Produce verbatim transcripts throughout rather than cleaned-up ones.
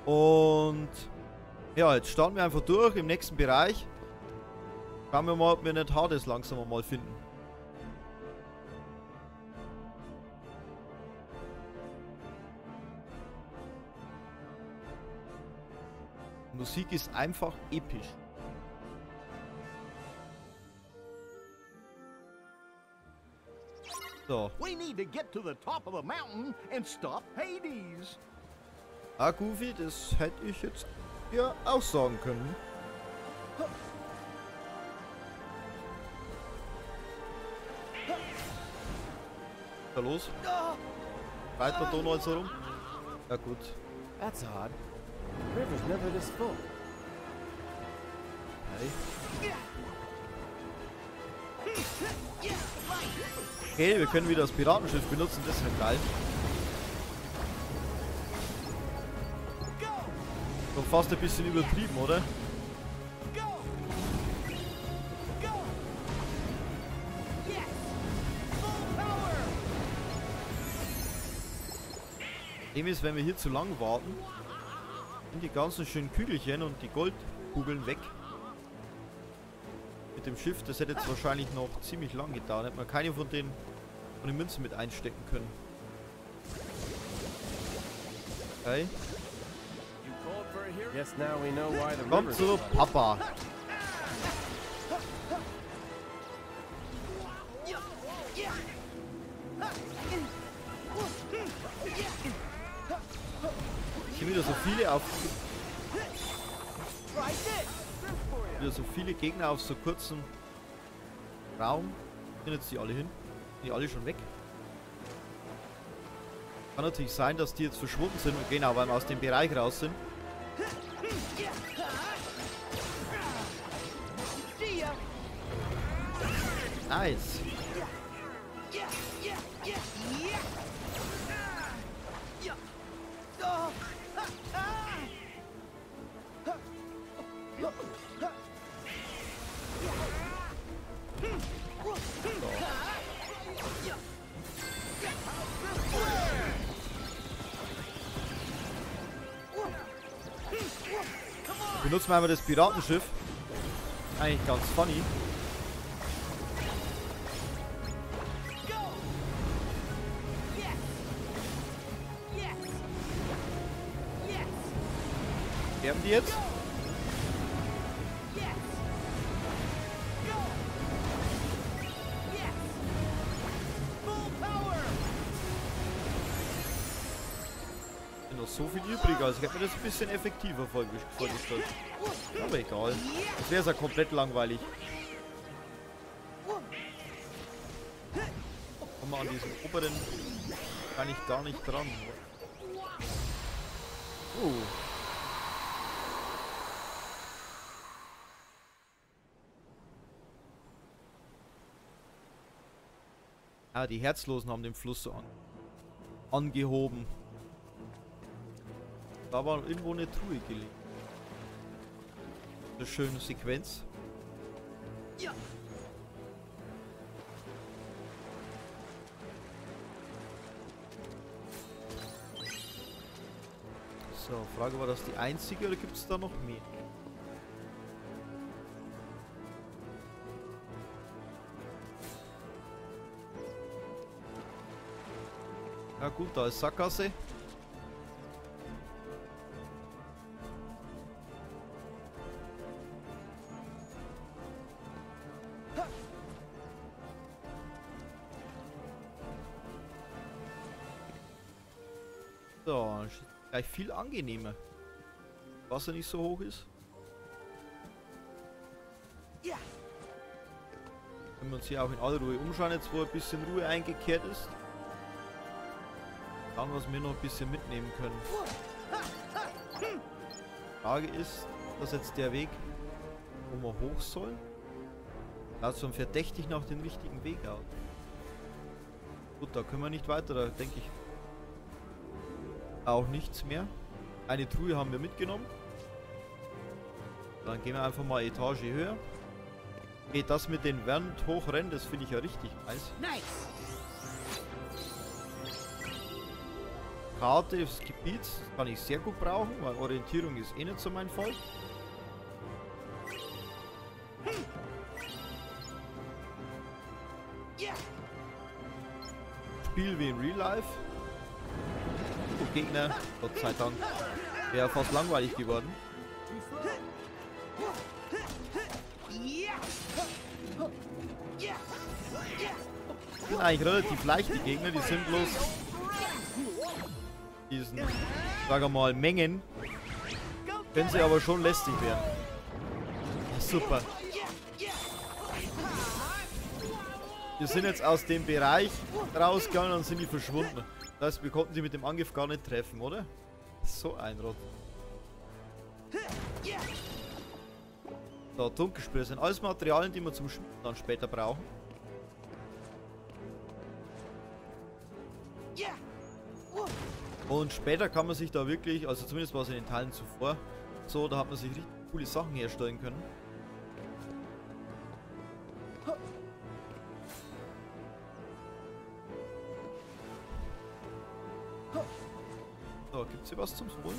Und ja, jetzt starten wir einfach durch im nächsten Bereich. Schauen wir mal, ob wir nicht Hades langsam mal finden. Die Musik ist einfach episch. So. We need to get to the top of the mountain and stop Hades. Ah, Goofy, das hätte ich jetzt ja auch sagen können. Da los. Weiter Donald so rum. Ja gut. That's odd. The river's never this full. Hey. Okay, wir können wieder das Piratenschiff benutzen, das ist ja geil. Schon fast ein bisschen übertrieben, oder? Dem ist, wenn wir hier zu lang warten, sind die ganzen schönen Kügelchen und die Goldkugeln weg. Mit dem Schiff, das hätte jetzt wahrscheinlich noch ziemlich lang gedauert. Hätte man keine von den, von den Münzen mit einstecken können. Okay. Yes, now we know why the Kommt river's zu Papa. Hier wieder so viele auf wieder so viele Gegner auf so kurzem Raum. Sind jetzt die alle hin? Sind die alle schon weg? Kann natürlich sein, dass die jetzt verschwunden sind und genau, weil wir aus dem Bereich raus sind. Nice. Benutzen wir einmal das Piratenschiff. Eigentlich ganz funny. Sterben die jetzt? Sind noch so viel übrig, also ich hätte mir das ein bisschen effektiver vorgestellt. Aber egal. Das wäre ja komplett langweilig. Kommen wir an diesen oberen kann ich gar nicht dran. Oh. Ah, die Herzlosen haben den Fluss so an angehoben. Da war irgendwo eine Truhe gelegt. Eine schöne Sequenz. Ja. So, Frage, war das die einzige oder gibt es da noch mehr? Ja gut, da ist Sackgasse. So, gleich viel angenehmer. Wasser nicht so hoch ist. Ja. Können wir uns hier auch in aller Ruhe umschauen, jetzt wo ein bisschen Ruhe eingekehrt ist. Schauen, was wir noch ein bisschen mitnehmen können. Frage ist, dass jetzt der Weg, wo wir hoch sollen, schaut so verdächtig nach dem richtigen Weg aus. Gut, da können wir nicht weiter, da denke ich auch nichts mehr. Eine Truhe haben wir mitgenommen. Dann gehen wir einfach mal Etage höher. Geht das mit den Wand hochrennen, das finde ich ja richtig nice. Karte des Gebiets. Das kann ich sehr gut brauchen, weil Orientierung ist eh nicht so mein Fall. Spiel wie in Real Life. Oh, Gegner, Gott sei Dank. Wäre fast langweilig geworden. Das sind eigentlich relativ leichte Gegner, die sind bloß diesen, sagen wir mal, Mengen. Können sie aber schon lästig werden. Ja, super. Wir sind jetzt aus dem Bereich rausgegangen und sind die verschwunden. Das heißt, wir konnten sie mit dem Angriff gar nicht treffen, oder? So ein Rot. So, Dunkelspür sind alles Materialien, die wir zum Schmieden dann später brauchen. Und später kann man sich da wirklich, also zumindest war es in den Teilen zuvor, so, da hat man sich richtig coole Sachen herstellen können. So, gibt's hier was zum Holen?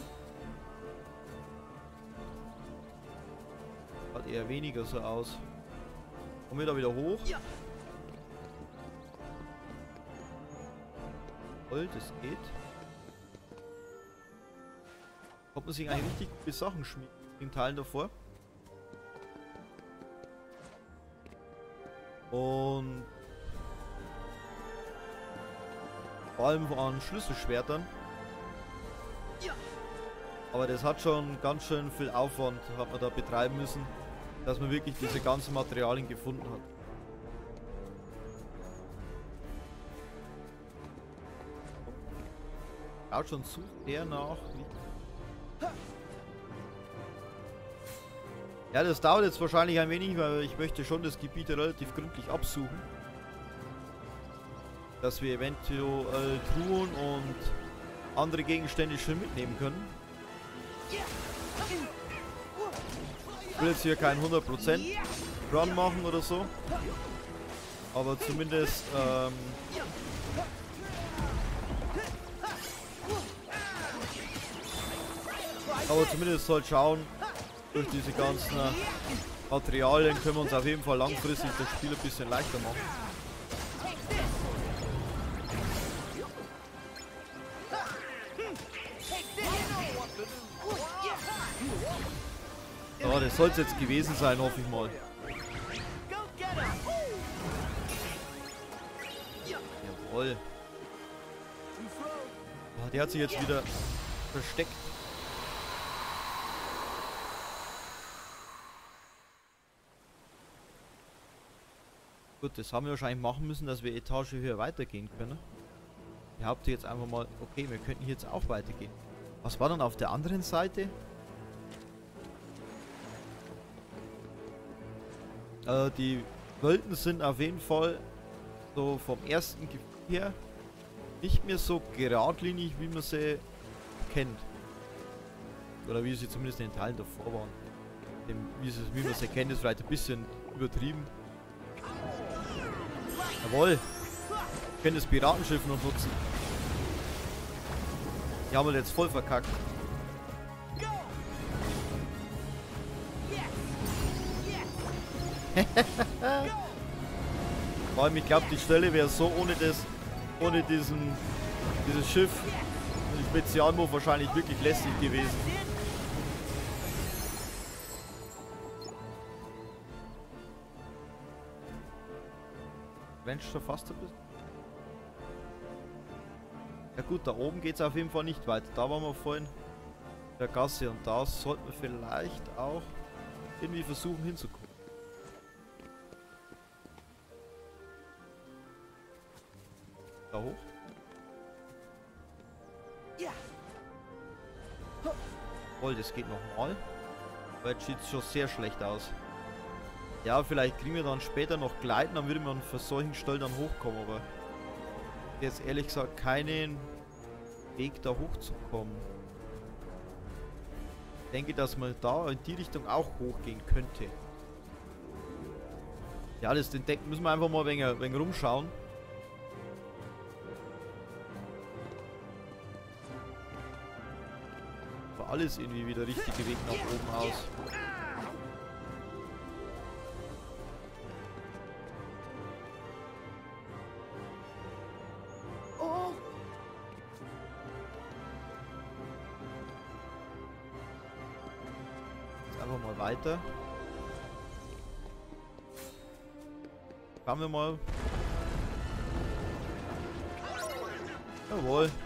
Hat eher weniger so aus. Kommen wir da wieder hoch? Voll, das geht. Kommt man sich eigentlich richtig gute Sachen schmieden in Teilen davor. Und vor allem an Schlüsselschwertern. Aber das hat schon ganz schön viel Aufwand, hat man da betreiben müssen, dass man wirklich diese ganzen Materialien gefunden hat. Auch schon sucht der nach. Ja, das dauert jetzt wahrscheinlich ein wenig, weil ich möchte schon das Gebiet relativ gründlich absuchen. Dass wir eventuell Truhen und andere Gegenstände schon mitnehmen können. Ich will jetzt hier kein hundert Prozent Run machen oder so. Aber zumindest ähm, aber zumindest soll schauen, durch diese ganzen Materialien können wir uns auf jeden Fall langfristig das Spiel ein bisschen leichter machen. Ja, das soll es jetzt gewesen sein, hoffe ich mal. Jawohl. Oh, der hat sich jetzt wieder versteckt. Gut, das haben wir wahrscheinlich machen müssen, dass wir Etage höher weitergehen können. Ich haupte jetzt einfach mal, okay, wir könnten hier jetzt auch weitergehen. Was war dann auf der anderen Seite? Äh, die Welten sind auf jeden Fall so vom ersten Gefühl her nicht mehr so geradlinig, wie man sie kennt. Oder wie sie zumindest in den Teilen davor waren. Dem, wie, sie, wie man sie kennt, ist vielleicht ein bisschen übertrieben. Jawohl! Wir können das Piratenschiff noch nutzen. Die haben wir jetzt voll verkackt. Vor allem, ich glaube, die Stelle wäre so ohne das, ohne diesen, dieses Schiff, den Spezialmove wahrscheinlich wirklich lästig gewesen. Glänzt schon fast ein bisschen. Ja gut, da oben geht es auf jeden Fall nicht weiter. Da waren wir vorhin in der Gasse und da sollten wir vielleicht auch irgendwie versuchen hinzukommen. Da hoch. Voll, das geht nochmal. Aber jetzt sieht es schon sehr schlecht aus. Ja, vielleicht kriegen wir dann später noch Gleiten, dann würde man für solchen Stellen dann hochkommen, aber jetzt ehrlich gesagt keinen Weg da hochzukommen. Ich denke, dass man da in die Richtung auch hochgehen könnte. Ja, das den Deck müssen wir einfach mal ein wenig, ein wenig rumschauen. Für alles irgendwie wieder richtige Weg nach oben aus. Jetzt einfach mal weiter. Schauen wir mal. Jawohl.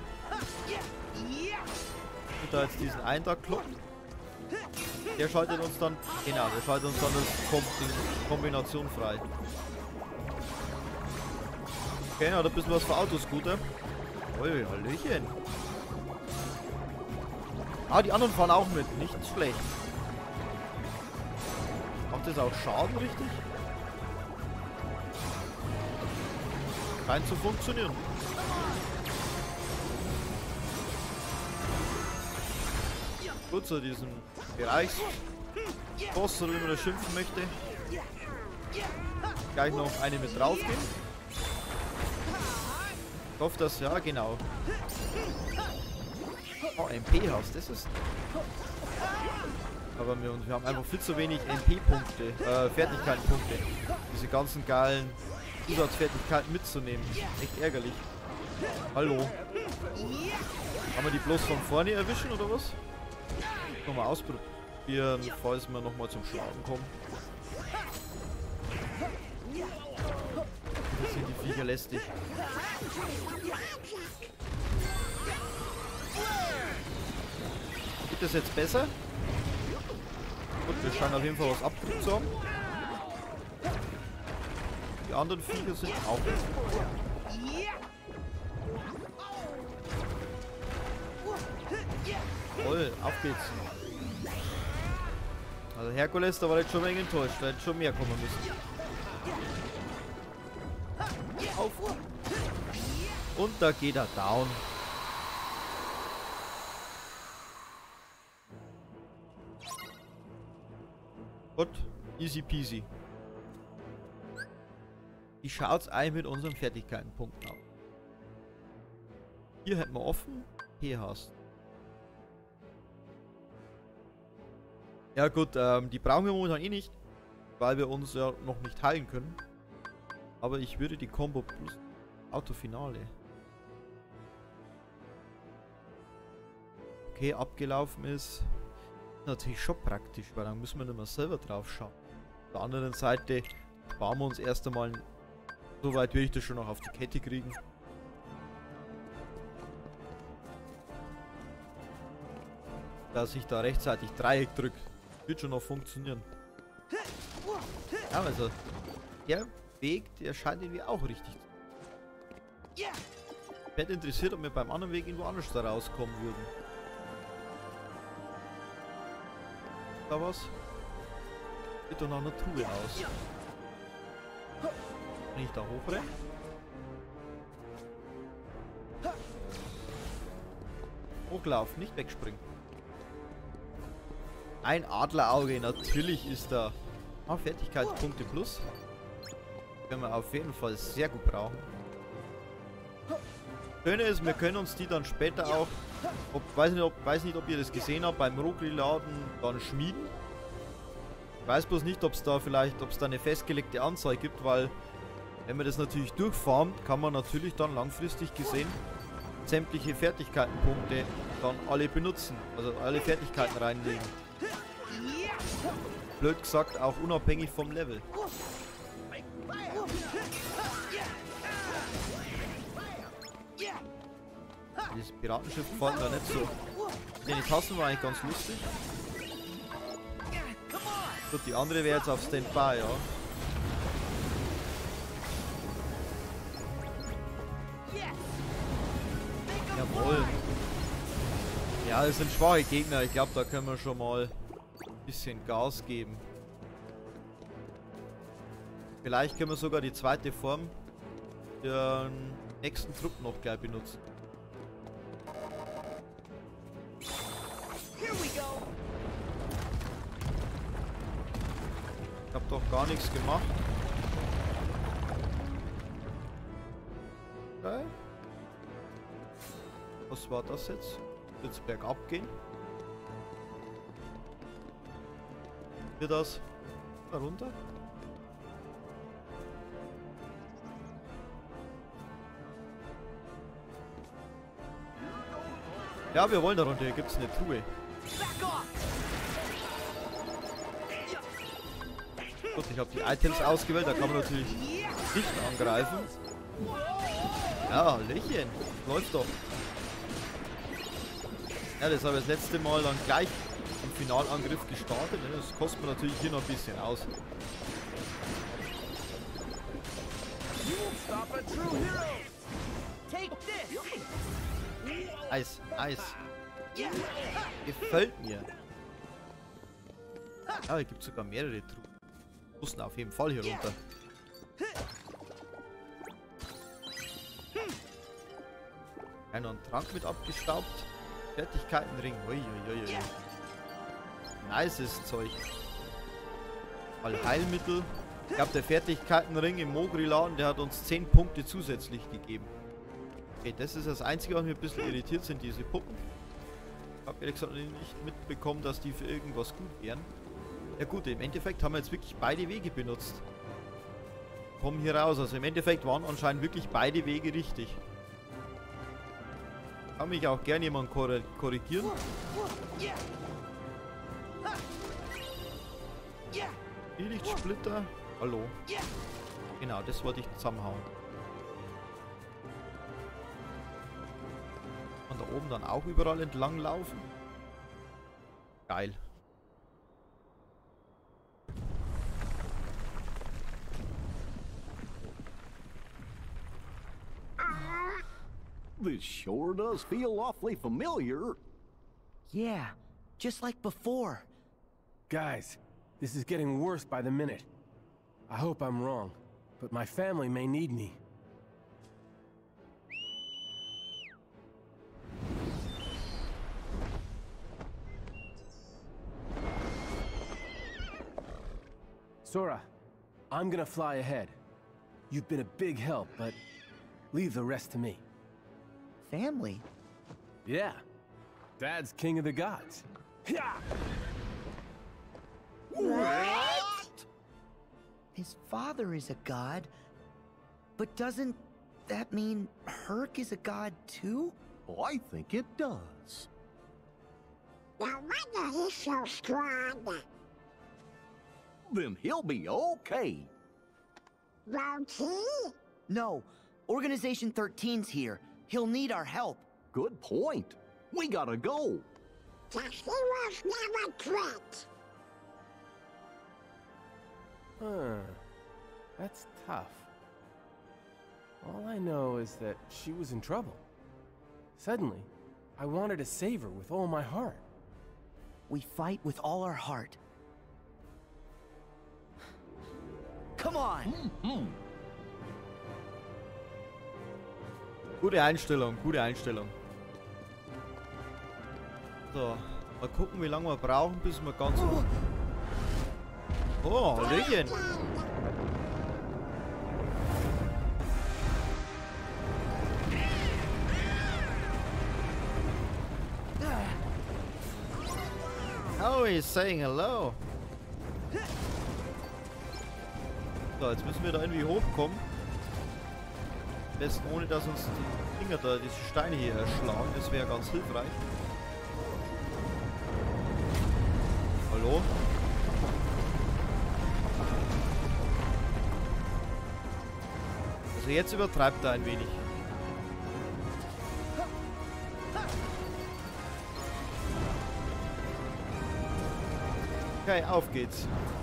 Und da jetzt diesen Eintrag kloppen. Der schaltet uns dann, genau, der schaltet uns dann das Kom die Kombination frei. Okay, hat ein bisschen was für Autoscooter. Ui, Hallöchen. Ah, die anderen fahren auch mit, nicht schlecht. Macht das auch Schaden, richtig? Scheint zu funktionieren. Gut, zu diesem Bereichsboss, oder wie man das schimpfen möchte. Gleich noch eine mit drauf gehen. Ich hoffe, dass, ja, genau. Oh, M P-Haus, das ist... Aber wir, wir haben einfach viel zu wenig M P-Punkte, äh, Fertigkeitenpunkte. Diese ganzen geilen Zusatzfertigkeiten mitzunehmen. Echt ärgerlich. Hallo. Kann man die bloß von vorne erwischen, oder was? Nochmal ausprobieren, falls wir nochmal zum Schlagen kommen. Das sind die Viecher lästig. Geht das jetzt besser? Gut, wir scheinen auf jeden Fall was abgekriegt zu haben. Die anderen Viecher sind auch. Voll, auf geht's. Also Herkules, da war jetzt schon ein wenig enttäuscht, da hätte schon mehr kommen müssen. Auf. Und da geht er down. Gut, easy peasy. Wie schaut's eigentlich mit unseren Fertigkeitenpunkten aus? Hier hätten wir offen. Hier hast. Ja gut, ähm, die brauchen wir momentan eh nicht, weil wir uns ja noch nicht heilen können. Aber ich würde die Combo plus Autofinale. Okay, abgelaufen ist. Natürlich schon praktisch, weil dann müssen wir nicht mehr selber drauf schauen. Auf der anderen Seite sparen wir uns erst einmal, so weit will ich das schon noch auf die Kette kriegen. Dass ich da rechtzeitig Dreieck drücke. Wird schon noch funktionieren. Ja, also der Weg, der scheint irgendwie auch richtig zu sein. Ich hätte interessiert, ob wir beim anderen Weg irgendwo anders da rauskommen würden. Da was? Sieht doch nach einer Truhe aus. Wenn ich da hochrenne? Hochlaufen, nicht wegspringen. Ein Adlerauge, natürlich ist da. Ah, Fertigkeitspunkte plus. Können wir auf jeden Fall sehr gut brauchen. Schöne ist, wir können uns die dann später auch, ob, weiß nicht, ob, weiß nicht, ob ihr das gesehen habt, beim Rogri-Laden dann schmieden. Ich weiß bloß nicht, ob es da vielleicht, ob es da eine festgelegte Anzahl gibt, weil wenn man das natürlich durchfarmt, kann man natürlich dann langfristig gesehen sämtliche Fertigkeitenpunkte dann alle benutzen, also alle Fertigkeiten reinlegen. Blöd gesagt, auch unabhängig vom Level. Dieses Piratenschiff gefällt mir nicht so. Die Tassen war eigentlich ganz lustig. Gut, die andere wäre jetzt auf Standby, ja. Jawohl. Ja, das sind schwache Gegner. Ich glaube, da können wir schon mal ein bisschen Gas geben. Vielleicht können wir sogar die zweite Form für den nächsten Trupp noch gleich benutzen. Ich habe doch gar nichts gemacht. Okay. Was war das jetzt? Jetzt bergab gehen. wir das da runter? Ja, wir wollen da runter. Hier gibt es eine Truhe. Gut, ich habe die Items ausgewählt. Da kann man natürlich nicht angreifen. Ja, Hallöchen. Läuft doch. Ja, das habe ich das letzte Mal dann gleich im Finalangriff gestartet. Das kostet mir natürlich hier noch ein bisschen aus. Eis, Eis. Gefällt mir. Ja, hier gibt es sogar mehrere Truhen. Mussten auf jeden Fall hier runter. Ja, noch ein Trank mit abgestaubt. Fertigkeitenring. Uiuiui. Nices Zeug. All Heilmittel. Ich glaube, der Fertigkeitenring im Mogri-Laden, der hat uns zehn Punkte zusätzlich gegeben. Okay, das ist das Einzige, was mir ein bisschen irritiert sind, diese Puppen. Ich habe ehrlich gesagt nicht mitbekommen, dass die für irgendwas gut wären. Ja gut, im Endeffekt haben wir jetzt wirklich beide Wege benutzt. Kommen hier raus. Also im Endeffekt waren anscheinend wirklich beide Wege richtig. Kann mich auch gerne jemand kor korrigieren. Lilichtsplitter. Hallo. Genau, das wollte ich zusammenhauen. Und da oben dann auch überall entlang laufen. Geil. This sure does feel awfully familiar. Yeah, just like before. Guys, this is getting worse by the minute. I hope I'm wrong, but my family may need me. Sora, I'm gonna fly ahead. You've been a big help, but leave the rest to me. Family? Yeah. Dad's king of the gods. Yeah. What? His father is a god, but doesn't that mean Herc is a god too? Oh, I think it does. No wonder he's so strong. Then he'll be okay. Won't he? No, Organization thirteen's here. He'll need our help. Good point. We gotta go. The heroes never quit. Huh. That's tough. All I know is that she was in trouble. Suddenly, I wanted to save her with all my heart. We fight with all our heart. Come on! Mm-hmm. Gute Einstellung, gute Einstellung. So, mal gucken, wie lange wir brauchen, bis wir ganz... Oh, Hallöchen! Oh, he's saying hello. So, jetzt müssen wir da irgendwie hochkommen. Am besten ohne, dass uns die Dinger da, diese Steine hier erschlagen. Das wäre ganz hilfreich. Hallo? Also jetzt übertreibt er ein wenig. Okay, auf geht's.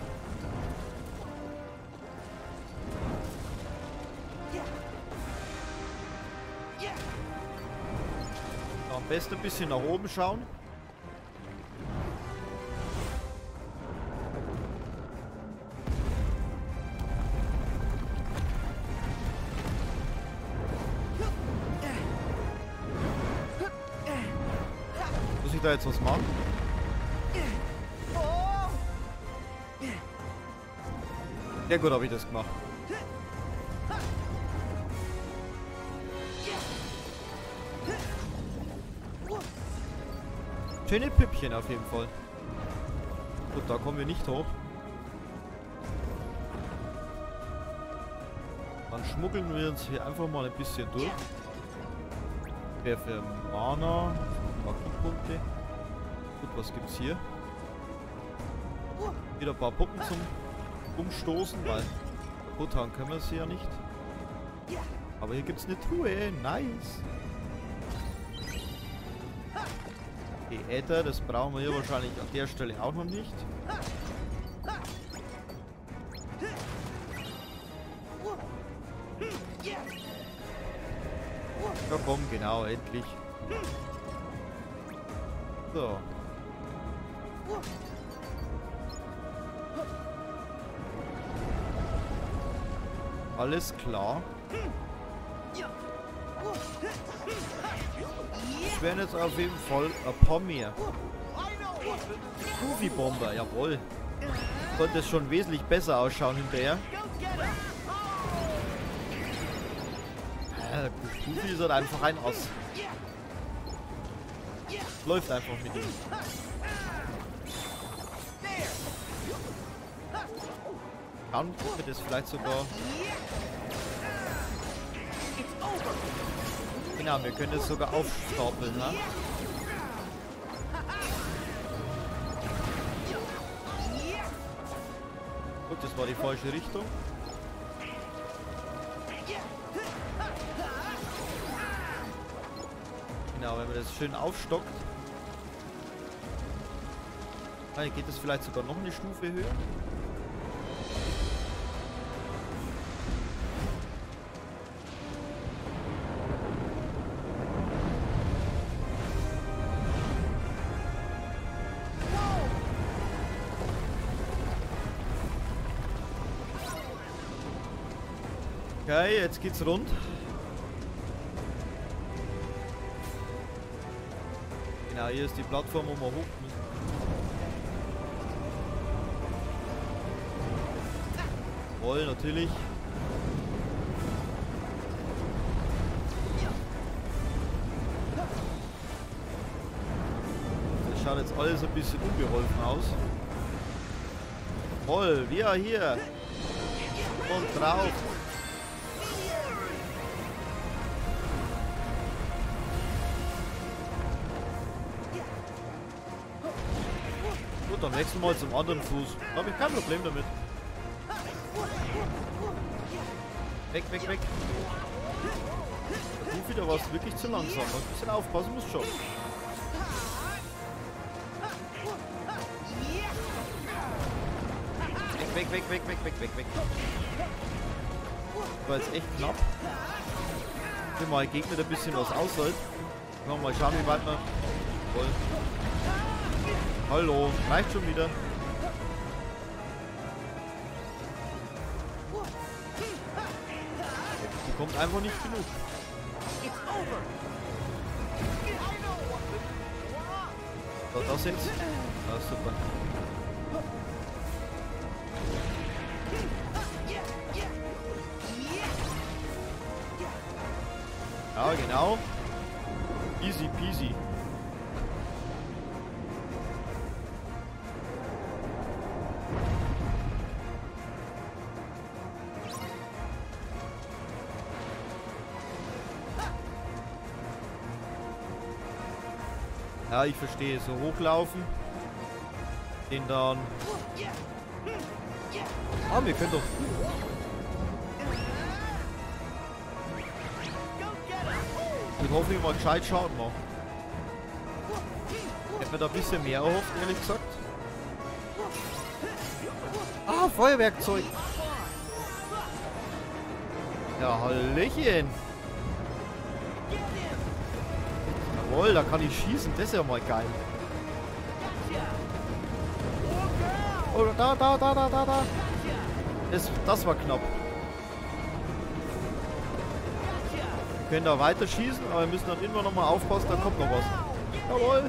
Am besten ein bisschen nach oben schauen. Muss ich da jetzt was machen? Sehr gut habe ich das gemacht. Schöne Püppchen auf jeden Fall. Gut, da kommen wir nicht hoch. Dann schmuggeln wir uns hier einfach mal ein bisschen durch. Wer für Mana, Magiepunkte. Gut, was gibt's hier? Wieder ein paar Puppen zum Umstoßen, weil kaputt haben können wir sie ja nicht. Aber hier gibt's eine Truhe, nice. Die Äther, das brauchen wir hier wahrscheinlich an der Stelle auch noch nicht. Ja komm, genau, endlich. So. Alles klar. Es werden jetzt auf jeden Fall ein paar mehr. Goofy-Bomber, jawohl. Sollte es schon wesentlich besser ausschauen hinterher. Äh, Goofy ist halt einfach ein Ass. Läuft einfach mit ihm. Kann wir das vielleicht sogar... Genau, wir können das sogar aufstapeln, ne? Gut, das war die falsche Richtung. Genau, wenn man das schön aufstockt, dann geht es vielleicht sogar noch eine Stufe höher. Okay, jetzt geht's rund. Genau, hier ist die Plattform, wo wir hoch müssen. Jawohl, natürlich. Das schaut jetzt alles ein bisschen unbeholfen aus. Jawohl, wir hier. Und drauf. Gut, dann wechseln wir mal zum anderen Fuß. Da habe ich kein Problem damit. Weg, weg, weg. Der Goofy, da war es wirklich zu langsam. Ein bisschen aufpassen muss schon. Weg, weg, weg, weg, weg, weg, weg. Das war jetzt echt knapp. Wenn mal ein Gegner ein bisschen was aushält. Können wir mal schauen, wie weit wir wollen. Hallo, reicht schon wieder. Die kommt einfach nicht genug. So, das jetzt. Ja, super. Ja, genau. Easy peasy. Ja, ich verstehe. So hochlaufen. Den dann... Ah, wir können doch... Ich hoffe, ich mal gescheit Schaden machen. Ich hätte mir da ein bisschen mehr erhofft, ehrlich gesagt. Ah, Feuerwerkzeug. Ja, Hallöchen. Jawohl, da kann ich schießen. Das ist ja mal geil. Oh, da, da, da, da, da, da. Das, das war knapp. Wir können da weiter schießen, aber wir müssen dann immer noch mal aufpassen, da kommt noch was. Jawohl.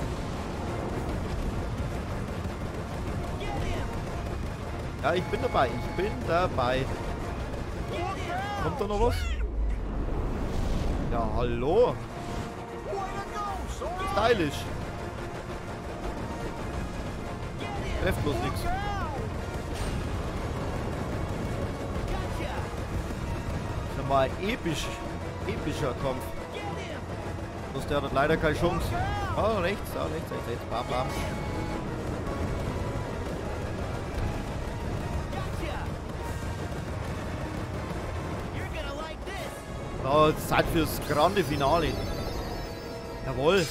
Ja, ich bin dabei. Ich bin dabei. Kommt da noch was? Ja, hallo. Stylisch. Trefft bloß nichts. war ein episch, epischer Kampf. Bloß der hat leider keine Chance. Oh, rechts, oh, rechts, rechts, rechts, bam, bam. Oh, Zeit fürs grande Finale. Jawohl.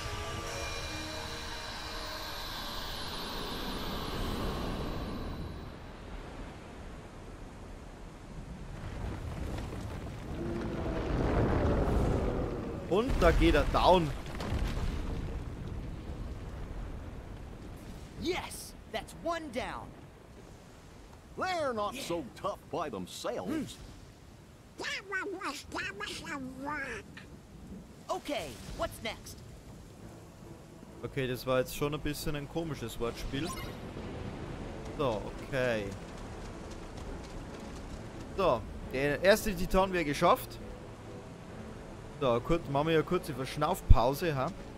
Und da geht er down. Yes, that's one down. They're not so tough by themselves. That one was damn a rock. Okay, what's next? Okay, das war jetzt schon ein bisschen ein komisches Wortspiel. So, okay. So, der erste Titan wäre geschafft. So, kurz, machen wir ja kurze Verschnaufpause, ha?